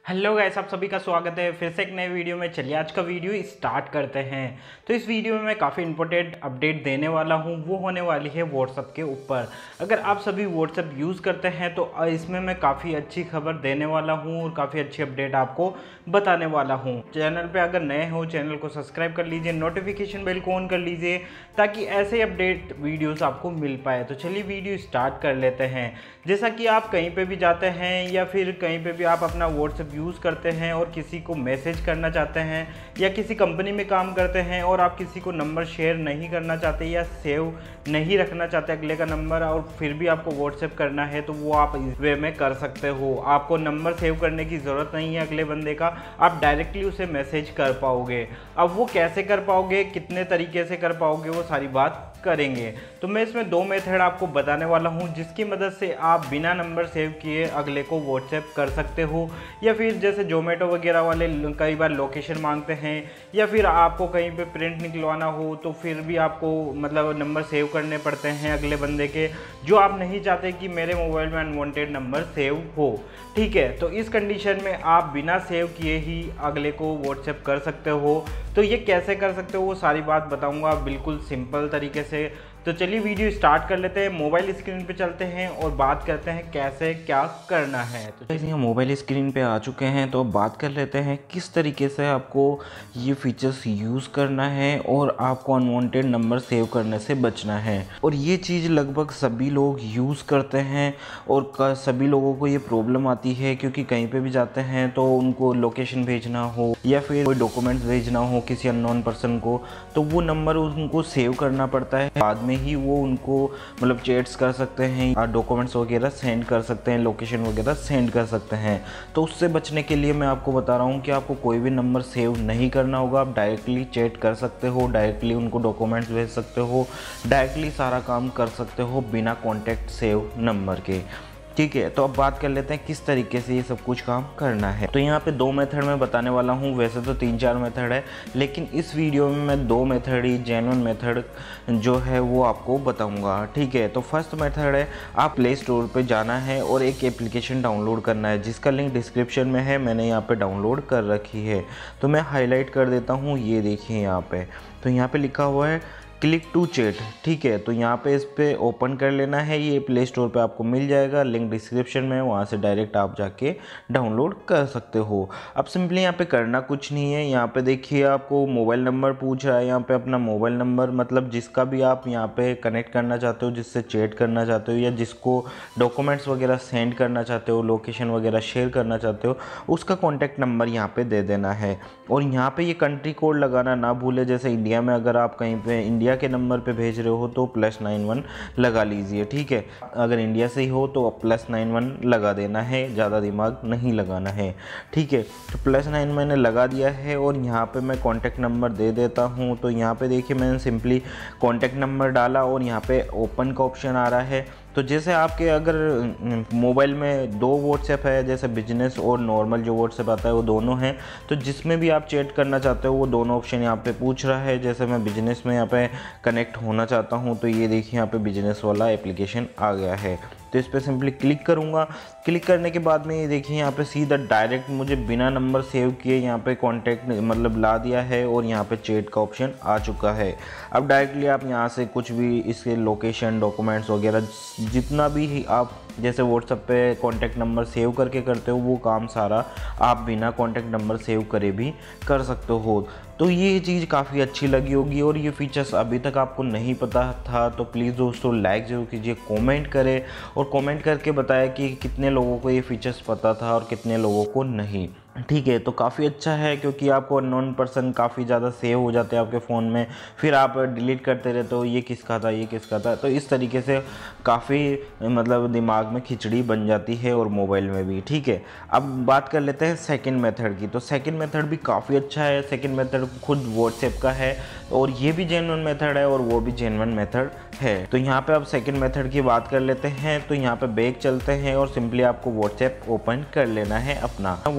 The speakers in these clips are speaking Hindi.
हेलो गाइस, आप सभी का स्वागत है फिर से एक नए वीडियो में। चलिए आज का वीडियो स्टार्ट करते हैं। तो इस वीडियो में मैं काफ़ी इंपॉर्टेंट अपडेट देने वाला हूं, वो होने वाली है व्हाट्सएप के ऊपर। अगर आप सभी व्हाट्सएप यूज़ करते हैं तो इसमें मैं काफ़ी अच्छी खबर देने वाला हूं और काफ़ी अच्छी अपडेट आपको बताने वाला हूं। चैनल पर अगर नए हो चैनल को सब्सक्राइब कर लीजिए, नोटिफिकेशन बेल को ऑन कर लीजिए ताकि ऐसे अपडेट वीडियोज़ आपको मिल पाए। तो चलिए वीडियो स्टार्ट कर लेते हैं। जैसा कि आप कहीं पर भी जाते हैं या फिर कहीं पर भी आप अपना व्हाट्सएप यूज़ करते हैं और किसी को मैसेज करना चाहते हैं या किसी कंपनी में काम करते हैं और आप किसी को नंबर शेयर नहीं करना चाहते या सेव नहीं रखना चाहते अगले का नंबर, और फिर भी आपको व्हाट्सएप करना है तो वो आप इस वे में कर सकते हो। आपको नंबर सेव करने की ज़रूरत नहीं है अगले बंदे का, आप डायरेक्टली उसे मैसेज कर पाओगे। अब वो कैसे कर पाओगे, कितने तरीके से कर पाओगे, वो सारी बात करेंगे। तो मैं इसमें दो मेथड आपको बताने वाला हूं जिसकी मदद से आप बिना नंबर सेव किए अगले को व्हाट्सएप कर सकते हो। या फिर जैसे जोमेटो वगैरह वाले कई बार लोकेशन मांगते हैं या फिर आपको कहीं पे प्रिंट निकलवाना हो तो फिर भी आपको मतलब नंबर सेव करने पड़ते हैं अगले बंदे के, जो आप नहीं चाहते कि मेरे मोबाइल में अनवांटेड नंबर सेव हो। ठीक है, तो इस कंडीशन में आप बिना सेव किए ही अगले को व्हाट्सएप कर सकते हो। तो ये कैसे कर सकते हो वो सारी बात बताऊंगा बिल्कुल सिंपल तरीके से। तो चलिए वीडियो स्टार्ट कर लेते हैं, मोबाइल स्क्रीन पे चलते हैं और बात करते हैं कैसे क्या करना है। तो यहाँ मोबाइल स्क्रीन पे आ चुके हैं, तो बात कर लेते हैं किस तरीके से आपको ये फीचर्स यूज़ करना है और आपको अनवांटेड नंबर सेव करने से बचना है। और ये चीज़ लगभग सभी लोग यूज़ करते हैं और सभी लोगों को ये प्रॉब्लम आती है, क्योंकि कहीं पर भी जाते हैं तो उनको लोकेशन भेजना हो या फिर कोई डॉक्यूमेंट्स भेजना हो किसी अननोन पर्सन को, तो वो नंबर उनको सेव करना पड़ता है। बाद में ही वो उनको मतलब चैट्स कर सकते हैं, डॉक्यूमेंट्स वगैरह सेंड कर सकते हैं, लोकेशन वगैरह सेंड कर सकते हैं। तो उससे बचने के लिए मैं आपको बता रहा हूँ कि आपको कोई भी नंबर सेव नहीं करना होगा। आप डायरेक्टली चैट कर सकते हो, डायरेक्टली उनको डॉक्यूमेंट्स भेज सकते हो, डायरेक्टली सारा काम कर सकते हो बिना कॉन्टैक्ट सेव नंबर के। ठीक है, तो अब बात कर लेते हैं किस तरीके से ये सब कुछ काम करना है। तो यहाँ पे दो मेथड मैं बताने वाला हूँ, वैसे तो 3-4 मेथड है लेकिन इस वीडियो में मैं दो मेथड ही जेन्युइन मेथड जो है वो आपको बताऊँगा। ठीक है, तो फर्स्ट मेथड है आप प्ले स्टोर पे जाना है और एक एप्लीकेशन डाउनलोड करना है जिसका लिंक डिस्क्रिप्शन में है, मैंने यहाँ पर डाउनलोड कर रखी है। तो मैं हाईलाइट कर देता हूँ, ये देखिए यहाँ पर। तो यहाँ पर लिखा हुआ है क्लिक टू चैट। ठीक है, तो यहाँ पे इस पर ओपन कर लेना है। ये प्ले स्टोर पे आपको मिल जाएगा, लिंक डिस्क्रिप्शन में, वहाँ से डायरेक्ट आप जाके डाउनलोड कर सकते हो। अब सिंपली यहाँ पे करना कुछ नहीं है। यहाँ पे देखिए आपको मोबाइल नंबर पूछ रहा है, यहाँ पे अपना मोबाइल नंबर मतलब जिसका भी आप यहाँ पे कनेक्ट करना चाहते हो, जिससे चैट करना चाहते हो या जिसको डॉक्यूमेंट्स वगैरह सेंड करना चाहते हो, लोकेशन वगैरह शेयर करना चाहते हो, उसका कॉन्टैक्ट नंबर यहाँ पर दे देना है। और यहाँ पर ये कंट्री कोड लगाना ना भूले। जैसे इंडिया में अगर आप कहीं पर इंडिया के नंबर पे भेज रहे हो तो +91 लगा लीजिए। ठीक है, अगर इंडिया से ही हो तो +91 लगा देना है, ज़्यादा दिमाग नहीं लगाना है। ठीक है, तो +9 मैंने लगा दिया है और यहाँ पे मैं कॉन्टैक्ट नंबर दे देता हूँ। तो यहाँ पे देखिए मैंने सिंपली कॉन्टैक्ट नंबर डाला और यहाँ पे ओपन का ऑप्शन आ रहा है। तो जैसे आपके अगर मोबाइल में दो व्हाट्सएप है, जैसे बिजनेस और नॉर्मल जो व्हाट्सएप आता है वो दोनों हैं, तो जिसमें भी आप चैट करना चाहते हो वो दोनों ऑप्शन यहाँ पे पूछ रहा है। जैसे मैं बिजनेस में यहाँ पे कनेक्ट होना चाहता हूँ तो ये देखिए यहाँ पे बिजनेस वाला एप्लीकेशन आ गया है। तो इस पर सिंपली क्लिक करूँगा। क्लिक करने के बाद में ये देखिए यहाँ पे सीधा डायरेक्ट मुझे बिना नंबर सेव किए यहाँ पे कांटेक्ट मतलब ला दिया है और यहाँ पे चैट का ऑप्शन आ चुका है। अब डायरेक्टली आप यहाँ से कुछ भी इसके लोकेशन, डॉक्यूमेंट्स वगैरह जितना भी आप जैसे व्हाट्सएप पे कॉन्टैक्ट नंबर सेव करके करते हो वो काम सारा आप बिना कॉन्टैक्ट नंबर सेव करे भी कर सकते हो। तो ये चीज़ काफ़ी अच्छी लगी होगी और ये फीचर्स अभी तक आपको नहीं पता था तो प्लीज़ दोस्तों लाइक ज़रूर कीजिए, कमेंट करें और कमेंट करके बताएं कि कितने लोगों को ये फीचर्स पता था और कितने लोगों को नहीं। ठीक है, तो काफ़ी अच्छा है क्योंकि आपको अननोन पर्सन काफ़ी ज़्यादा सेव हो जाते हैं आपके फ़ोन में, फिर आप डिलीट करते रहते हो ये किसका था, ये किसका था। तो इस तरीके से काफ़ी मतलब दिमाग में खिचड़ी बन जाती है और मोबाइल में भी। ठीक है, अब बात कर लेते हैं सेकंड मेथड की। तो सेकंड मेथड भी काफ़ी अच्छा है। सेकंड मेथड खुद व्हाट्सएप का है और ये भी जेन्युइन मेथड है और वो भी जेन्युइन मेथड है। तो यहाँ पे अब सेकंड मेथड की बात कर लेते हैं। तो यहाँ पे बैक चलते हैं और सिंपली आपको व्हाट्सएप ओपन कर लेना है अपना। व्हाट्सएप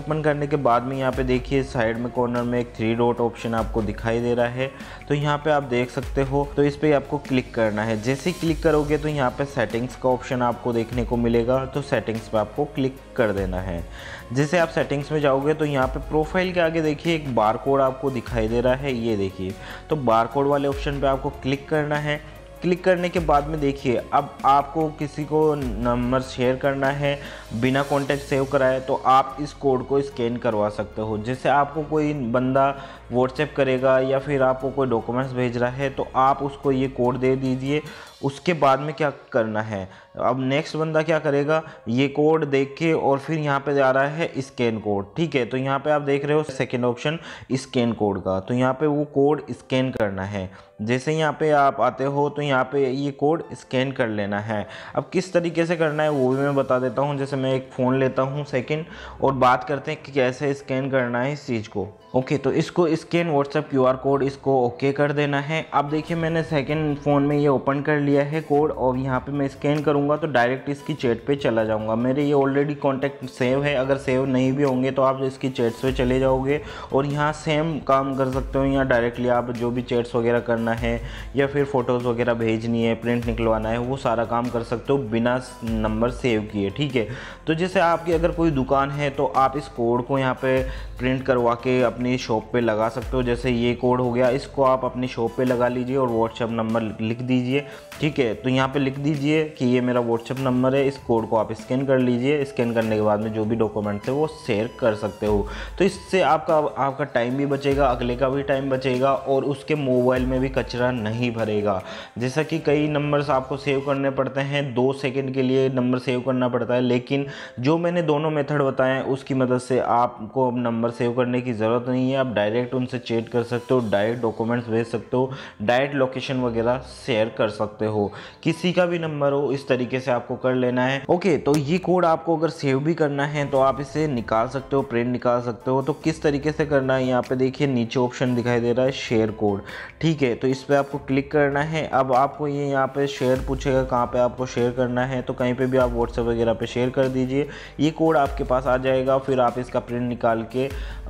ओपन करने के बाद में यहाँ पे देखिए साइड में कॉर्नर में एक 3 डॉट ऑप्शन आपको दिखाई दे रहा है। तो यहाँ पे आप देख सकते हो, तो इस पर आपको क्लिक करना है। जैसे ही क्लिक करोगे तो यहाँ पे सेटिंग्स का ऑप्शन आपको देखने को मिलेगा, तो सेटिंग्स पे आपको क्लिक कर देना है। जैसे आप सेटिंग्स में जाओगे तो यहाँ पे प्रोफाइल के आगे देखिए एक बार कोड आपको दिखाई दे रहा है, ये देखिए। तो बार कोड वाले ऑप्शन पे आपको क्लिक करना है। क्लिक करने के बाद में देखिए अब आपको किसी को नंबर शेयर करना है बिना कॉन्टैक्ट सेव कराए, तो आप इस कोड को स्कैन करवा सकते हो। जैसे आपको कोई बंदा व्हाट्सएप करेगा या फिर आपको कोई डॉक्यूमेंट्स भेज रहा है, तो आप उसको ये कोड दे दीजिए। उसके बाद में क्या करना है, अब नेक्स्ट बंदा क्या करेगा, ये कोड देख के और फिर यहाँ पे जा रहा है स्कैन कोड, ठीक है। तो यहाँ पे आप देख रहे हो सेकंड ऑप्शन स्कैन कोड का, तो यहाँ पे वो कोड स्कैन करना है। जैसे यहाँ पे आप आते हो तो यहाँ पे ये कोड स्कैन कर लेना है। अब किस तरीके से करना है वो भी मैं बता देता हूँ। जैसे मैं एक फ़ोन लेता हूँ सेकंड और बात करते हैं कि कैसे स्कैन करना है इस चीज़ को। ओके, तो इसको स्कैन व्हाट्सएप QR कोड इसको ओके कर देना है। अब देखिए मैंने सेकंड फ़ोन में ये ओपन कर लिया है कोड, और यहाँ पे मैं स्कैन करूँगा तो डायरेक्ट इसकी चैट पे चला जाऊँगा। मेरे ये ऑलरेडी कॉन्टैक्ट सेव है, अगर सेव नहीं भी होंगे तो आप इसकी चैट्स पे चले जाओगे और यहाँ सेम काम कर सकते हो। यहाँ डायरेक्टली आप जो भी चैट्स वगैरह करना है या फिर फ़ोटोज़ वगैरह भेजनी है, प्रिंट निकलवाना है, वो सारा काम कर सकते हो बिना नंबर सेव किए, ठीक है। तो जैसे आपकी अगर कोई दुकान है तो आप इस कोड को यहाँ पे प्रिंट करवा के अपनी शॉप पे लगा सकते हो। जैसे ये कोड हो गया, इसको आप अपनी शॉप पे लगा लीजिए और व्हाट्सएप नंबर लिख दीजिए, ठीक है। तो यहाँ पे लिख दीजिए कि ये मेरा व्हाट्सएप नंबर है, इस कोड को आप स्कैन कर लीजिए। स्कैन करने के बाद में जो भी डॉक्यूमेंट है वो शेयर कर सकते हो। तो इससे आपका टाइम भी बचेगा, अगले का भी टाइम बचेगा और उसके मोबाइल में भी कचरा नहीं भरेगा। जैसा कि कई नंबर्स आपको सेव करने पड़ते हैं, 2 सेकंड के लिए नंबर सेव करना पड़ता है, लेकिन जो मैंने दोनों मेथड बताए हैं उसकी मदद से आपको अब नंबर सेव करने की ज़रूरत नहीं है। आप डायरेक्ट उनसे चैट कर सकते हो, डायरेक्ट डॉक्यूमेंट्स भेज सकते हो, डायरेक्ट लोकेशन वगैरह शेयर कर सकते हो। किसी का भी नंबर हो, इस तरीके से आपको कर लेना है। ओके, तो ये कोड आपको अगर सेव भी करना है तो आप इसे निकाल सकते हो, प्रिंट निकाल सकते हो। तो किस तरीके से करना है, यहाँ पे देखिए नीचे ऑप्शन दिखाई दे रहा है शेयर कोड, ठीक है। तो इस पर आपको क्लिक करना है। अब आपको ये यहाँ पे शेयर पूछेगा कहाँ पे आपको शेयर करना है, तो कहीं पे भी आप व्हाट्सएप वगैरह पे शेयर कर दीजिए। ये कोड आपके पास आ जाएगा, फिर आप इसका प्रिंट निकाल के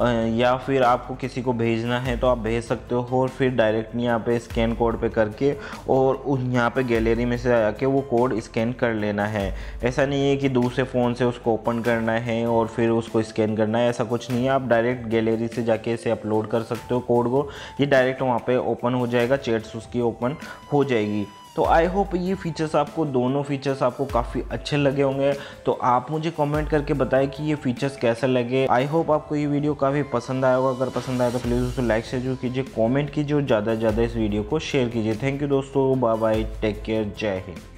या फिर आपको किसी को भेजना है तो आप भेज सकते हो। और फिर डायरेक्ट यहाँ पे स्कैन कोड पे करके और यहाँ पे गैलरी में से आके वो कोड स्कैन कर लेना है। ऐसा नहीं है कि दूसरे फ़ोन से उसको ओपन करना है और फिर उसको स्कैन करना है, ऐसा कुछ नहीं है। आप डायरेक्ट गैलरी से जाके इसे अपलोड कर सकते हो कोड को, ये डायरेक्ट वहाँ पे ओपन हो जाएगा, चैट्स उसकी ओपन हो जाएगी। तो आई होप ये फीचर्स आपको, दोनों फीचर्स आपको काफ़ी अच्छे लगे होंगे। तो आप मुझे कमेंट करके बताएं कि ये फीचर्स कैसे लगे। आई होप आपको ये वीडियो काफ़ी पसंद आया होगा। अगर पसंद आया तो प्लीज़ उसको लाइक से जरूर कीजिए, कमेंट कीजिए और ज़्यादा से ज़्यादा इस वीडियो को शेयर कीजिए। थैंक यू दोस्तों, बाय बाय, टेक केयर, जय हिंद।